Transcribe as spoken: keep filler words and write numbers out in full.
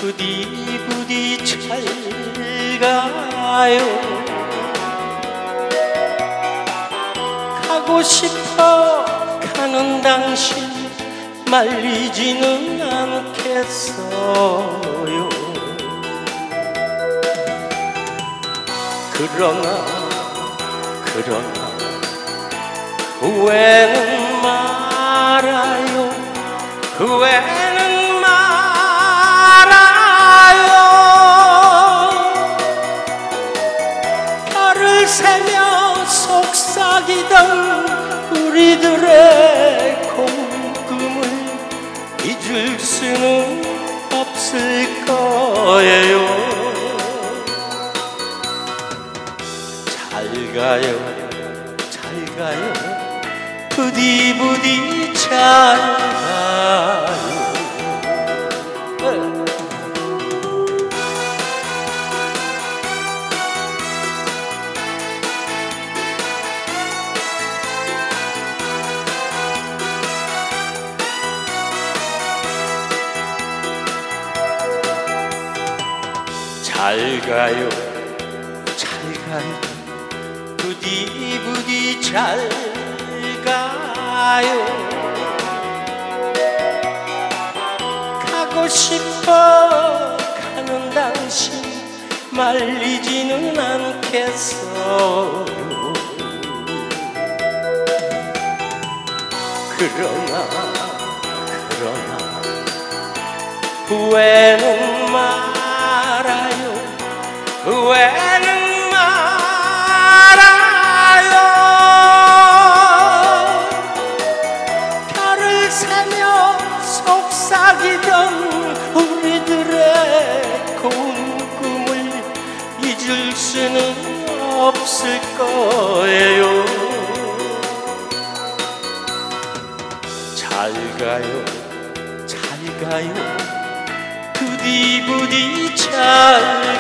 부디 부디 잘 가요. 가고 싶어 가는 당신 말리지는 않겠어요. 그러나 그러나 후회는 말아요. 후회는 말아요. 별을 세며 속삭이던 우리들의 공금을 잊을 수는 없을 거예요. 잘 가요 잘 가요 부디 부디 잘 가요. 잘 가요 잘 가요 부디 부디 잘 가요. 가고 싶어 가는 당신 말리지는 않겠어요. 그러나 그러나 후회는 말아요. 후회는 말아요. 별을 세며 속삭이던 우리들의 고운 꿈을 잊을 수는 없을 거예요. 잘 가요 잘 가요 부디 부디 잘